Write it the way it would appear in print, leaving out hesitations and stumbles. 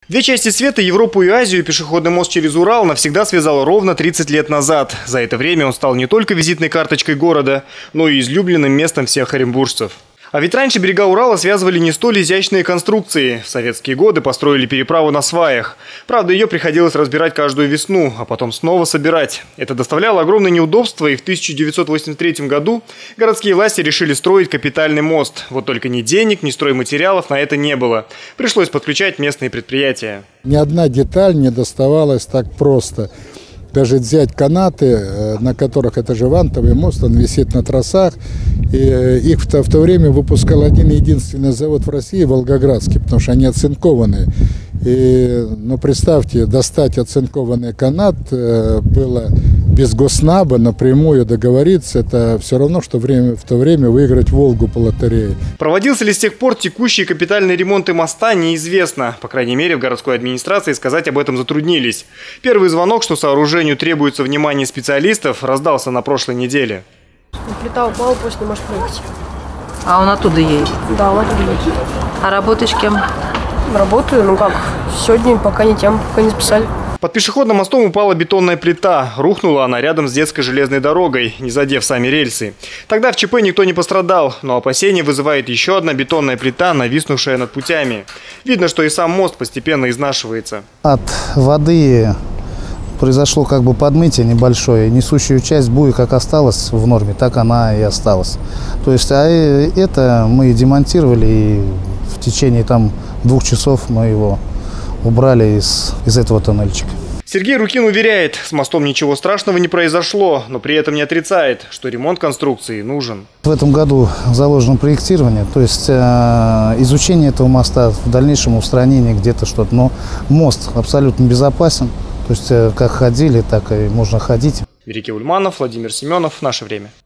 Две части света, Европу и Азию, пешеходный мост через Урал навсегда связал ровно 30 лет назад. За это время он стал не только визитной карточкой города, но и излюбленным местом всех оренбуржцев. А ведь раньше берега Урала связывали не столь изящные конструкции. В советские годы построили переправу на сваях. Правда, ее приходилось разбирать каждую весну, а потом снова собирать. Это доставляло огромные неудобства, и в 1983 году городские власти решили строить капитальный мост. Вот только ни денег, ни стройматериалов на это не было. Пришлось подключать местные предприятия. Ни одна деталь не доставалась так просто. Даже взять канаты, на которых это же вантовый мост, он висит на тросах. И их в то время выпускал один единственный завод в России, Волгоградский, потому что они оцинкованные. Ну, представьте, достать оцинкованный канат было без Госнаба, напрямую договориться, это все равно, что в то время выиграть «Волгу» по лотерее. Проводился ли с тех пор текущий капитальный ремонт моста, неизвестно. По крайней мере, в городской администрации сказать об этом затруднились. Первый звонок, что сооружению требуется внимание специалистов, раздался на прошлой неделе. Плита упала, поезд не может проехать. А он оттуда едет? Да, он оттуда едет. А работаешь кем? Работаю, ну как, сегодня пока не тем, пока не списали. Под пешеходным мостом упала бетонная плита. Рухнула она рядом с детской железной дорогой, не задев сами рельсы. Тогда в ЧП никто не пострадал, но опасения вызывает еще одна бетонная плита, нависнувшая над путями. Видно, что и сам мост постепенно изнашивается. От воды произошло как бы подмытие небольшое. Несущую часть буи как осталась в норме, так она и осталась. То есть, а это мы демонтировали, и в течение 2 часов мы его убрали из этого тоннельчика. Сергей Рукин уверяет, с мостом ничего страшного не произошло, но при этом не отрицает, что ремонт конструкции нужен. В этом году заложено проектирование, то есть изучение этого моста, в дальнейшем устранение где-то что-то. Но мост абсолютно безопасен, то есть как ходили, так и можно ходить. Верикий Ульманов, Владимир Семенов. Наше время.